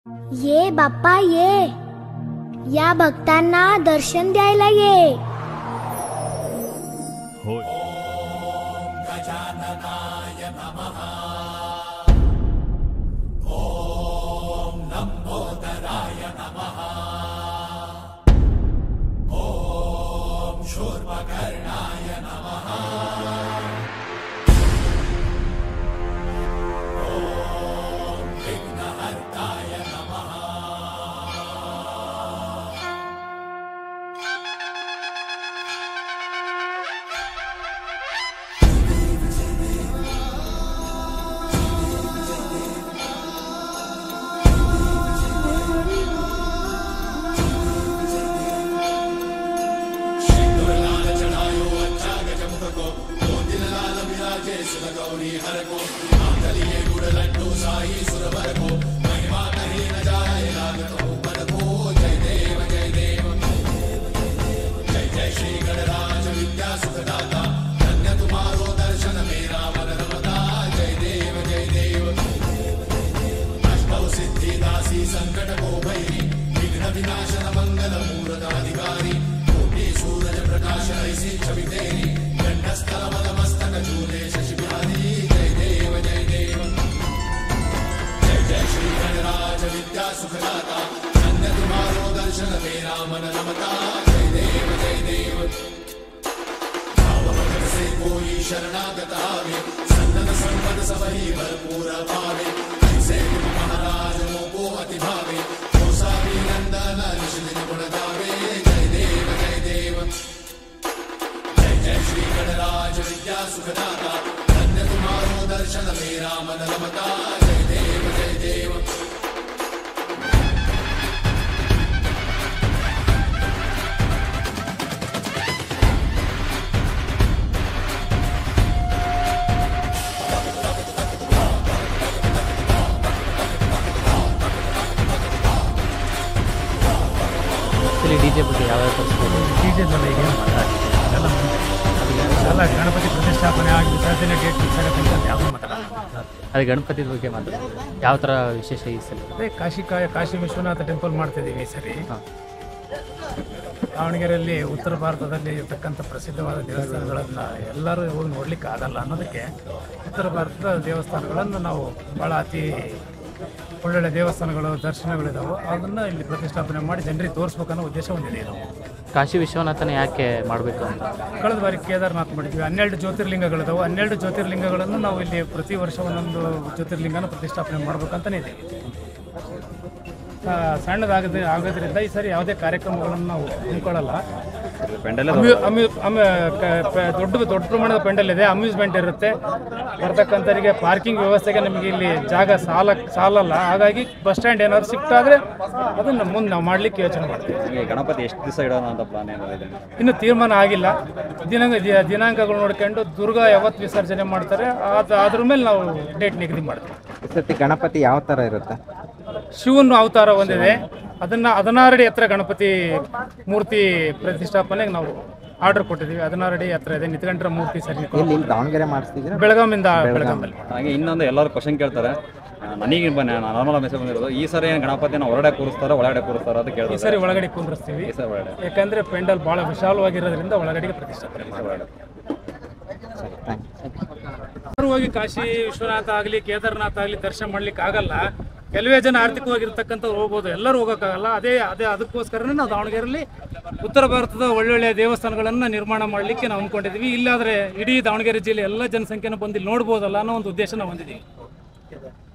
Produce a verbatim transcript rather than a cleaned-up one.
ये बाप्पा ये, या भक्तांना दर्शन द्यायला ये. होय. ओम गजाननाय नमः. ओम लंबोदराय नमः. ओम शूर्पकर्णाय नमः. ओम विघ्नहर्ताय नमः. गौरी हर को आंगलिये गुड़ लड्डू साई सुरवर को महिमा कहीं न जाए लागत हो पर को. जय देव जय देव जय जय श्री गणराज विद्या सुखदाता. धन्य तुम्हारो दर्शन मेरा मन रमता. जय देव जय देव अष्टौ सिद्धि दासी संकट को भैरी. विघ्न विनाशन मंगल मूर्त अधिकारी. कोटि सूरज प्रकाश ऐसी छवि तेरी. गंडस्थल मद मस्तक झूले शशि बिहारी. जय देव जय देव जय जय श्री गणराज विद्या सुखदाता. धन्य तुम्हारो दर्शन मेरा मन रमता. जय देव जय देव भाव भजन से कोई शरणागत आवे. सन्नत संपद सबही भरपूर पावे. ऐसे तुम महाराज मोको अति भावे. गोसावी नंदन ऋषि दिन गुण गावे. जय देव जय देव जय जय श्री गणराज विद्या सुखदाता. धन्य तुम्हारो दर्शन मेरा मन रमता. जय देव जय देव ಡಿಜೆ ಬಗ್ಗೆ ಯಾವ ಡಿಜೆ ಮೇಲೆ ಈಗ ಎಲ್ಲ ಎಲ್ಲ ಗಣಪತಿ ಪ್ರತಿಷ್ಠಾಪನೆ ಆಗಿ ವಿಸರ್ಜನೆ ಡೇಟ್ ಫಿಕ್ಸ್ ಆಗುತ್ತೆ ಅಂತ ಯಾವುದು ಮಾತಾಡೋದು. ಅದೇ ಗಣಪತಿ ಬಗ್ಗೆ ಮಾತ್ರ ಯಾವ ಥರ ವಿಶೇಷ ಈ ಸಲ? ಅದೇ ಕಾಶಿ ಕಾಯ ಕಾಶಿ ವಿಶ್ವನಾಥ ಟೆಂಪಲ್ ಮಾಡ್ತಿದ್ದೀವಿ ಈ ಸರಿ. ದಾವಣಗೆರೆಯಲ್ಲಿ ಉತ್ತರ ಭಾರತದಲ್ಲಿ ಇರ್ತಕ್ಕಂಥ ಪ್ರಸಿದ್ಧವಾದ ದೇವಸ್ಥಾನಗಳನ್ನು ಎಲ್ಲರೂ ಹೋಗಿ ನೋಡ್ಲಿಕ್ಕೆ ಆಗಲ್ಲ ಅನ್ನೋದಕ್ಕೆ ಉತ್ತರ ಭಾರತದ ದೇವಸ್ಥಾನಗಳನ್ನು ನಾವು ಭಾಳ ಅತಿ ಒಳ್ಳೊಳ್ಳೆ ದೇವಸ್ಥಾನಗಳು ದರ್ಶನಗಳಿದಾವೆ, ಅದನ್ನು ಇಲ್ಲಿ ಪ್ರತಿಷ್ಠಾಪನೆ ಮಾಡಿ ಜನರಿಗೆ ತೋರಿಸ್ಬೇಕನ್ನೋ ಉದ್ದೇಶ ಹೊಂದಿದೆ. ನಾವು ಕಾಶಿ ವಿಶ್ವನಾಥನ ಯಾಕೆ ಮಾಡಬೇಕು ಅಂತ ಕಳೆದ ಬಾರಿ ಕೇದಾರ್ನಾಥ್ ಮಾಡಿದ್ವಿ. ಹನ್ನೆರಡು ಜ್ಯೋತಿರ್ಲಿಂಗಗಳಿದಾವೆ. ಹನ್ನೆರಡು ಜ್ಯೋತಿರ್ಲಿಂಗಗಳನ್ನು ನಾವು ಇಲ್ಲಿ ಪ್ರತಿ ವರ್ಷ ಒಂದೊಂದು ಜ್ಯೋತಿರ್ಲಿಂಗನ ಪ್ರತಿಷ್ಠಾಪನೆ ಮಾಡ್ಬೇಕಂತಲೇ ಇದ್ದೀವಿ. ಸಣ್ಣದಾಗದ ಆಗೋದ್ರಿಂದ ಈ ಸರಿ ಯಾವುದೇ ಕಾರ್ಯಕ್ರಮಗಳನ್ನು ನಾವು ಹಮ್ಮಿಕೊಳ್ಳಲ್ಲ. ದೊಡ್ಡ ದೊಡ್ಡ ಪ್ರಮಾಣದ ಪೆಂಡಲ್ ಇದೆ. ಅಮ್ಯೂಸ್ಮೆಂಟ್ ಇರುತ್ತೆ. ಬರ್ತಕ್ಕಂಥವರಿಗೆ ಪಾರ್ಕಿಂಗ್ ವ್ಯವಸ್ಥೆಗೆ ನಮಗೆ ಇಲ್ಲಿ ಜಾಗ ಸಾಲ ಸಾಲಲ್ಲ. ಹಾಗಾಗಿ ಬಸ್ ಸ್ಟ್ಯಾಂಡ್ ಏನಾದ್ರು ಸಿಕ್ತಾದ್ರೆ ಅದನ್ನು ಮುಂದೆ ನಾವು ಮಾಡಲಿಕ್ಕೆ ಯೋಚನೆ ಮಾಡ್ತೀವಿ. ಗಣಪತಿ ಎಷ್ಟು ದಿವಸ ಇಡೋಣ ಅಂತ ಪ್ಲಾನ್ ಏನಿದೆ? ಇನ್ನು ತೀರ್ಮಾನ ಆಗಿಲ್ಲ. ದಿನಾಂಕ ದಿನಾಂಕಗಳು ನೋಡ್ಕೊಂಡು ದುರ್ಗಾ ಯಾವತ್ತು ವಿಸರ್ಜನೆ ಮಾಡ್ತಾರೆ ಅದು ಅದ್ರ ಮೇಲೆ ನಾವು ಡೇಟ್ ನಿಗದಿ ಮಾಡ್ತೀವಿ. ಈ ಸತಿ ಗಣಪತಿ ಯಾವ ಥರ ಇರುತ್ತೆ? ಶಿವನ ಅವತಾರ ಹೊಂದಿದೆ. ಅದನ್ನು ಹದಿನಾರು ಅಡಿ ಎತ್ತರ ಗಣಪತಿ ಮೂರ್ತಿ ಪ್ರತಿಷ್ಠಾಪನೆಗೆ ನಾವು ಆರ್ಡರ್ ಕೊಟ್ಟಿದ್ದೀವಿ. ಹದಿನಾರು ಅಡಿ ಎತ್ತರ ಇದೆ. ನಿತ್ಕಂಡ್ರ ಮೂರ್ತಿ ಸರಿ ಇಲ್ಲಿ ದಾವಣಗೆರೆ ಮಾಡಿಸ್ತಿದ್ರೆ ಬೆಳಗಾವಿಂದ ಬೆಳಗಾಮಲ್ಲಿ. ಹಾಗೆ ಇನ್ನೊಂದು ಎಲ್ಲರೂ ಕ್ವಶನ್ ಕೇಳ್ತಾರೆ, ನನಗೆ ಬನ್ನಿ ನಾರ್ಮಲ್ ಮೆಸೇಜ್ ಬಂದಿರೋದು, ಈ ಸರಿ ಏನು ಗಣಪತಿನ ಹೊರಗಡೆ ಕೂರಿಸ್ತಾರೋ ಒಳಗಡೆ ಕೂರಿಸ್ತಾರೋ ಅಂತ ಕೇಳ್ತಾರೆ. ಈ ಸರಿ ಒಳಗಡೆ ಕುಂದ್ರಿಸ್ತೀವಿ. ಈ ಸರಿ ಒಳಗಡೆ ಯಾಕಂದ್ರೆ ಪೆಂಡಲ್ ಭಾಳ ವಿಶಾಲವಾಗಿರೋದ್ರಿಂದ ಒಳಗಡೆಗೆ ಪ್ರತಿಷ್ಠಾಪನೆ ಒಳಗಡೆ. ಹೋಗಿ ಕಾಶಿ ವಿಶ್ವನಾಥ ಆಗಲಿ ಕೇದಾರ್ನಾಥ ಆಗಲಿ ದರ್ಶನ ಮಾಡ್ಲಿಕ್ಕೆ ಆಗಲ್ಲ. ಕೆಲವೇ ಜನ ಆರ್ಥಿಕವಾಗಿರ್ತಕ್ಕಂಥವ್ರು ಹೋಗ್ಬೋದು, ಎಲ್ಲರೂ ಹೋಗೋಕ್ಕಾಗಲ್ಲ. ಅದೇ ಅದೇ ಅದಕ್ಕೋಸ್ಕರನೇ ನಾವು ದಾವಣಗೆರೆಯಲ್ಲಿ ಉತ್ತರ ಭಾರತದ ಒಳ್ಳೊಳ್ಳೆಯ ದೇವಸ್ಥಾನಗಳನ್ನು ನಿರ್ಮಾಣ ಮಾಡಲಿಕ್ಕೆ ನಾವು ಅಂದ್ಕೊಂಡಿದ್ದೀವಿ. ಇಲ್ಲಾದರೆ ಇಡೀ ದಾವಣಗೆರೆ ಜಿಲ್ಲೆ ಎಲ್ಲ ಜನಸಂಖ್ಯೆನ ಬಂದು ಇಲ್ಲಿ ನೋಡ್ಬೋದಲ್ಲ ಅನ್ನೋ ಒಂದು ಉದ್ದೇಶ ನಾವು ಹೊಂದಿದ್ದೀವಿ.